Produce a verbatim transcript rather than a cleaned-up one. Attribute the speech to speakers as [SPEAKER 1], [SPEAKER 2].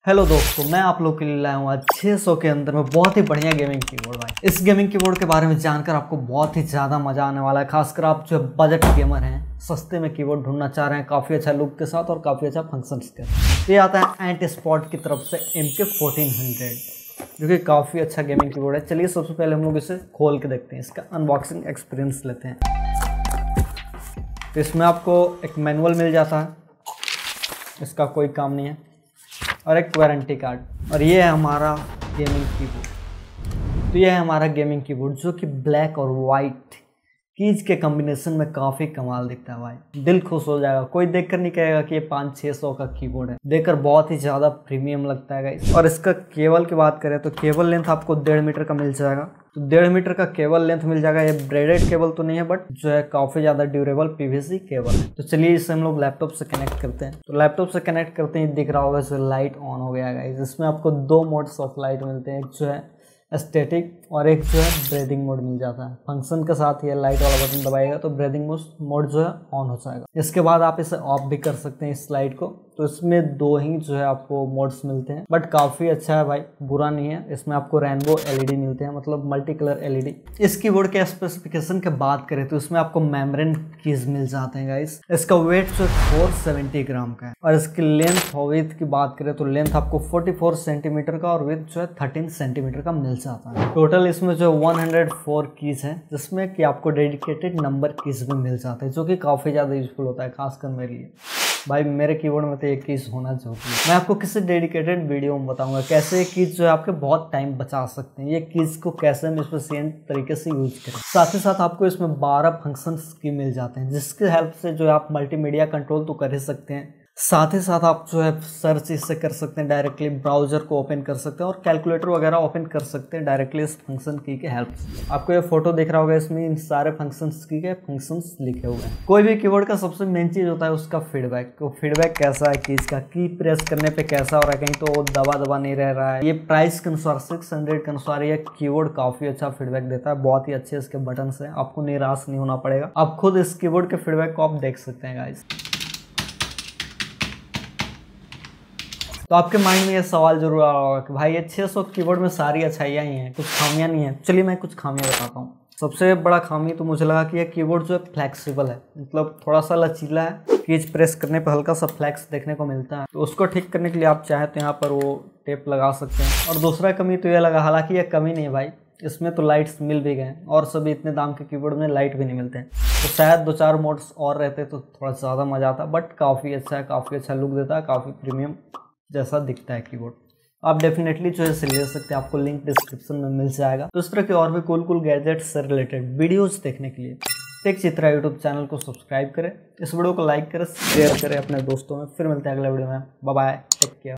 [SPEAKER 1] Hello दोस्तों, मैं आप लोग के लिए लाया हूँ आज छह सौ के अंदर में बहुत ही बढ़िया गेमिंग कीबोर्ड। भाई इस गेमिंग कीबोर्ड के बारे में जानकर आपको बहुत ही ज़्यादा मजा आने वाला है। खासकर आप जो बजट गेमर हैं, सस्ते में कीबोर्ड ढूंढना चाह रहे हैं काफ़ी अच्छा लुक के साथ और काफ़ी अच्छा फंक्शंस के साथ। ये आता है एंटी स्पॉट की तरफ से एम के फोर्टीन हंड्रेड, जो कि काफ़ी अच्छा गेमिंग कीबोर्ड है। चलिए सबसे पहले हम लोग इसे खोल के देखते हैं, इसका अनबॉक्सिंग एक्सपीरियंस लेते हैं। तो इसमें आपको एक मैनुअल मिल जाता है, इसका कोई काम नहीं है, और एक वारंटी कार्ड। और ये है हमारा गेमिंग कीबोर्ड। तो ये है हमारा गेमिंग कीबोर्ड जो कि ब्लैक और वाइट कीज के कॉम्बिनेशन में काफ़ी कमाल दिखता है। भाई दिल खुश हो जाएगा, कोई देखकर नहीं कहेगा कि ये पाँच छः सौ का कीबोर्ड है, देखकर बहुत ही ज़्यादा प्रीमियम लगता है गाइस। और इसका केबल की बात करें तो केबल लेंथ आपको डेढ़ मीटर का मिल जाएगा। तो डेढ़ मीटर का केबल लेंथ मिल जाएगा। ये ब्रेडेड केबल तो नहीं है, बट जो है काफ़ी ज़्यादा ड्यूरेबल पीवीसी केबल है। तो चलिए इसे हम लोग लैपटॉप से कनेक्ट करते हैं। तो लैपटॉप से कनेक्ट करते ही दिख रहा होगा जो लाइट ऑन हो गया गाइस। इसमें आपको दो मोड्स ऑफ लाइट मिलते हैं, एक जो है स्टैटिक और एक जो है ब्रीदिंग मोड मिल जाता है। फंक्शन के साथ ये लाइट वाला बटन दबाएगा तो ब्रीदिंग मोड जो है ऑन हो जाएगा। इसके बाद आप इसे ऑफ भी कर सकते हैं इस लाइट को। तो इसमें दो ही जो है आपको मोड्स मिलते हैं, बट काफ़ी अच्छा है भाई, बुरा नहीं है। इसमें आपको रेनबो एलईडी मिलते हैं, मतलब मल्टी कलर एलईडी। इस कीबोर्ड के स्पेसिफिकेशन की बात करें तो इसमें आपको मेम्ब्रेन कीज मिल जाते हैं गाइस। इसका वेट जो है चार सौ सत्तर ग्राम का है। और इसकी लेंथ और विड्थ की बात करें तो लेंथ आपको चौवालीस सेंटीमीटर का और विड्थ जो है तेरह सेंटीमीटर का मिल जाता है। टोटल इसमें जो एक सौ चार कीज है, जिसमें कि आपको डेडिकेटेड नंबर कीज भी मिल जाते हैं, जो कि काफ़ी ज़्यादा यूजफुल होता है खासकर मेरे लिए। भाई मेरे कीबोर्ड में तो एक कीज होना चाहिए। मैं आपको किसी डेडिकेटेड वीडियो में बताऊंगा कैसे ये कीज जो है आपके बहुत टाइम बचा सकते हैं, ये कीज को कैसे हम एफिशिएंट तरीके से यूज करें। साथ ही साथ आपको इसमें बारह फंक्शंस की मिल जाते हैं, जिसकी हेल्प से जो है आप मल्टीमीडिया कंट्रोल तो कर ही सकते हैं। साथ ही साथ आप जो है सर्च इससे कर सकते हैं, डायरेक्टली ब्राउजर को ओपन कर सकते हैं और कैलकुलेटर वगैरह ओपन कर सकते हैं डायरेक्टली इस फंक्शन की के हेल्प से। आपको ये फोटो दिख रहा होगा, इसमें इन सारे फंक्शंस की के फंक्शंस लिखे हुए हैं। कोई भी कीबोर्ड का सबसे मेन चीज होता है उसका फीडबैक। तो फीडबैक कैसा है कीज का, की प्रेस करने पे कैसा हो रहा है, कहीं तो दबा दबा नहीं रह रहा है। ये प्राइस के अनुसार सिक्स हंड्रेड के अनुसार ये कीबोर्ड काफी अच्छा फीडबैक देता है। बहुत ही अच्छे इसके बटन है, आपको निराश नहीं होना पड़ेगा। आप खुद इस कीबोर्ड के फीडबैक को आप देख सकते हैं गाइस। तो आपके माइंड में ये सवाल जरूर आ रहा होगा कि भाई ये छह सौ कीबोर्ड में सारी अच्छाइयाँ ही हैं, कुछ खामियां नहीं है। चलिए मैं कुछ खामियां बताता हूँ। सबसे बड़ा खामी तो मुझे लगा कि ये कीबोर्ड जो है फ्लेक्सिबल है, मतलब थोड़ा सा लचीला है। कीज प्रेस करने पर हल्का सा फ्लैक्स देखने को मिलता है, तो उसको ठीक करने के लिए आप चाहें तो यहाँ पर वो टेप लगा सकते हैं। और दूसरा कमी तो ये लगा, हालांकि ये कमी नहीं है भाई, इसमें तो लाइट्स मिल भी गए, और सभी इतने दाम के कीबोर्ड में लाइट भी नहीं मिलते हैं। तो शायद दो चार मोड्स और रहते तो थोड़ा ज़्यादा मज़ा आता, बट काफ़ी अच्छा है, काफ़ी अच्छा लुक देता है, काफ़ी प्रीमियम जैसा दिखता है कीबोर्ड। आप डेफिनेटली जो है ले सकते हैं, आपको लिंक डिस्क्रिप्शन में मिल जाएगा। तो इस तरह के और भी कूल कूल गैजेट्स से रिलेटेड वीडियोस देखने के लिए टेक चित्रा यूट्यूब चैनल को सब्सक्राइब करें, इस वीडियो को लाइक करें, शेयर करें अपने दोस्तों में। फिर मिलते हैं अगले वीडियो में। Bye bye, take care.